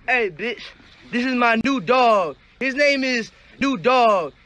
Hey, bitch, this is my new dog. His name is New Dog.